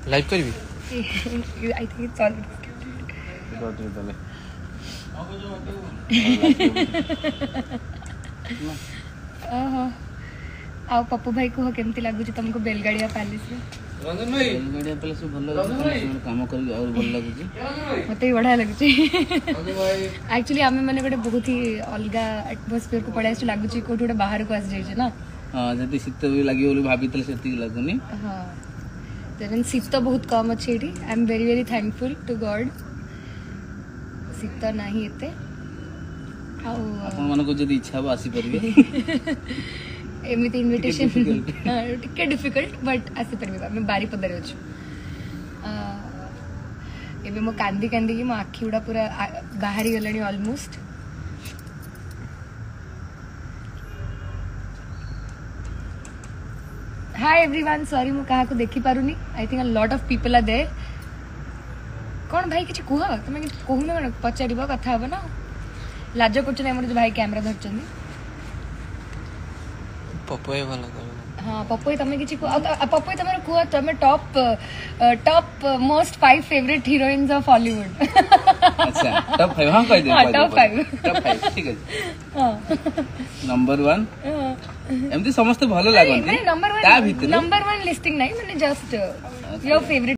Live करबी I think it's already आ पप्पू भाई कह केमती लगुच तुमको बेलगाड़िया पैलेस बेलगाड़िया पैलेस भल लगुच काम कर और भल लगुच मत भी बढ़िया लगुच एक्चुअली आम मैंने गोटे बहुत ही अलग एटमोस्फियर को पड़े लगुच कौट गोटे बाहर को आसी जाइए ना। हाँ जब शीत भी लगे भाभी से लगुनि। हाँ देन शीत बहुत कम अच्छे ये I am very very thankful to God शीत नहीं एते आपण मानको जदी इच्छा हो आसी परिबे एमिति इनविटेशन टिके डिफिकल्ट बट आसी परिबे मैं बारी पदर अछि एबे मो कांदी कांदी की मो आखी उडा पूरा बाहरी गलणी ऑलमोस्ट। हाय एवरीवन सॉरी मु कहा को देखि पारुनी I think a lot of people are there कौन भाई किछ कुह तुम कि कहून पचार कथा हे ना लाज कर भाई कैमरा धरचंदी पप्पू वाला हाँ पप्पू तुम कि पप्पू तुम कह तुम top most 5 favourite heroines of Hollywood. अच्छा टॉप 5 हां कह दे टॉप 5 ठीक है हां नंबर 1 एमती समस्त भलो लागंती नंबर 1 लिस्टिंग नहीं मैंने जस्ट योर फेवरेट